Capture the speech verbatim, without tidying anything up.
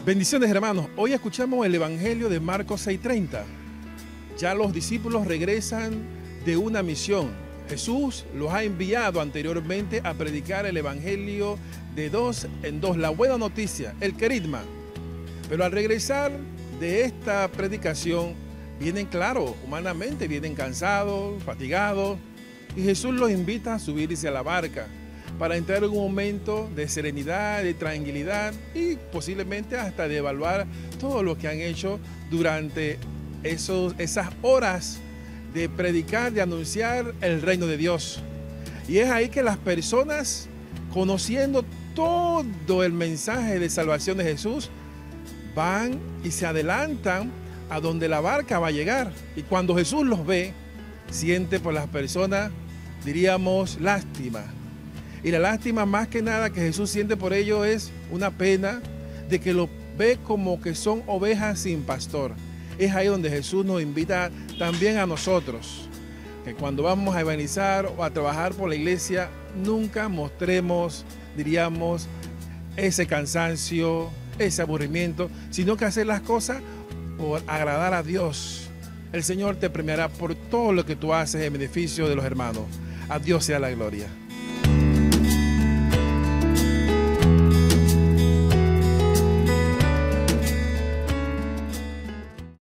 Bendiciones, hermanos. Hoy escuchamos el Evangelio de Marcos seis treinta. Ya los discípulos regresan de una misión. Jesús los ha enviado anteriormente a predicar el Evangelio de dos en dos, la buena noticia, el querigma. Pero al regresar de esta predicación, vienen, claro, humanamente, vienen cansados, fatigados, y Jesús los invita a subirse a la barca para entrar en un momento de serenidad, de tranquilidad y posiblemente hasta de evaluar todo lo que han hecho durante esos, esas horas de predicar, de anunciar el reino de Dios. Y es ahí que las personas, conociendo todo el mensaje de salvación de Jesús, van y se adelantan a donde la barca va a llegar. Y cuando Jesús los ve, siente por las personas, diríamos, lástima. Y la lástima más que nada que Jesús siente por ellos es una pena de que lo ve como que son ovejas sin pastor. Es ahí donde Jesús nos invita también a nosotros, que cuando vamos a evangelizar o a trabajar por la iglesia, nunca mostremos, diríamos, ese cansancio, ese aburrimiento, sino que hacer las cosas por agradar a Dios. El Señor te premiará por todo lo que tú haces en beneficio de los hermanos. A Dios sea la gloria.